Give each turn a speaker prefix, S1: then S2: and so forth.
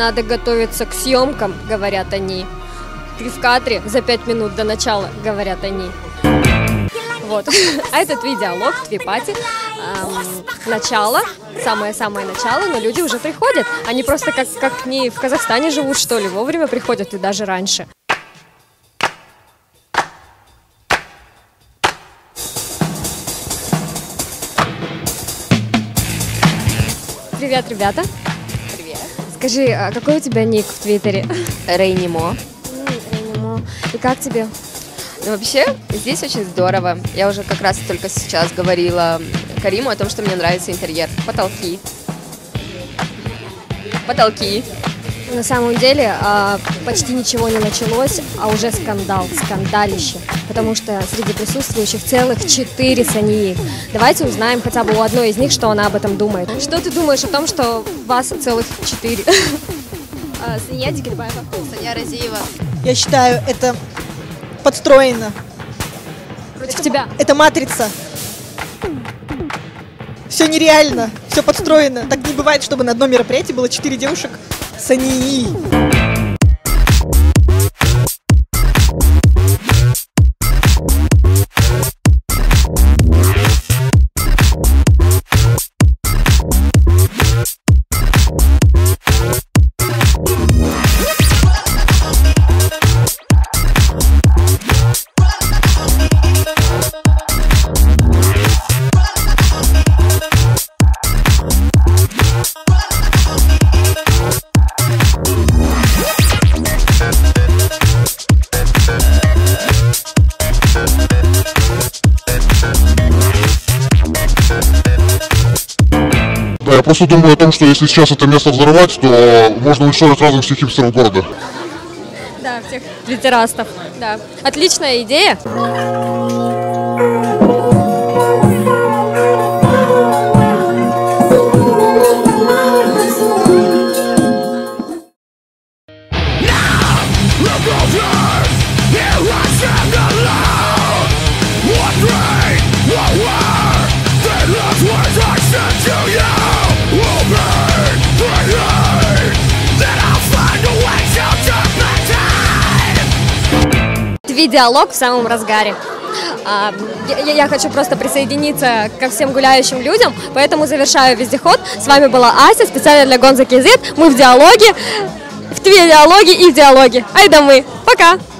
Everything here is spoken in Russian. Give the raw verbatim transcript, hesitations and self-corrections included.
S1: Надо готовиться к съемкам, говорят они. Ты в кадре за пять минут до начала, говорят они. Вот. А этот видеолог Твипати. Эм, начало, самое-самое начало, но люди уже приходят. Они просто как, как не в Казахстане живут, что ли, вовремя приходят и даже раньше. Привет, ребята.
S2: Привет.
S1: Скажи, а какой у тебя ник в Твиттере?
S2: Рейнимо.
S1: Рейнимо. И как тебе?
S2: Ну, вообще, здесь очень здорово. Я уже как раз только сейчас говорила Кариму о том, что мне нравится интерьер. Потолки. Потолки.
S1: На самом деле почти ничего не началось, а уже скандал, скандалище. Потому что среди присутствующих целых четыре Сании. Давайте узнаем хотя бы у одной из них, что она об этом думает. Что ты думаешь о том, что вас целых четыре? Сания Дигельбаева.
S2: Саня Разиева.
S3: Я считаю, это подстроено.
S1: Против
S3: это,
S1: тебя?
S3: Это матрица. Все нереально, все подстроено. Так не бывает, чтобы на одном мероприятии было четыре девушек Сании.
S4: Я просто думаю о том, что если сейчас это место взорвать, то можно уничтожить сразу всех хипстеров города.
S1: Да, всех твиттерастов. Да. Отличная идея. Видеолог в самом разгаре. А, я, я хочу просто присоединиться ко всем гуляющим людям, поэтому завершаю вездеход. С вами была Ася, специально для Гонза Кизет. Мы в диалоге, в тве диалоге и в диалоге. Айда мы. Пока!